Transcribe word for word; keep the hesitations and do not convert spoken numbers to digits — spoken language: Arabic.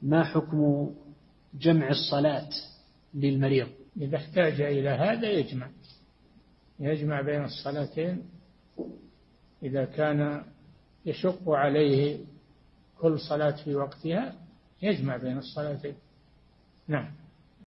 ما حكم جمع الصلاة للمريض؟ إذا احتاج إلى هذا يجمع يجمع بين الصلاتين إذا كان يشق عليه كل صلاة في وقتها يجمع بين الصلاتين. نعم.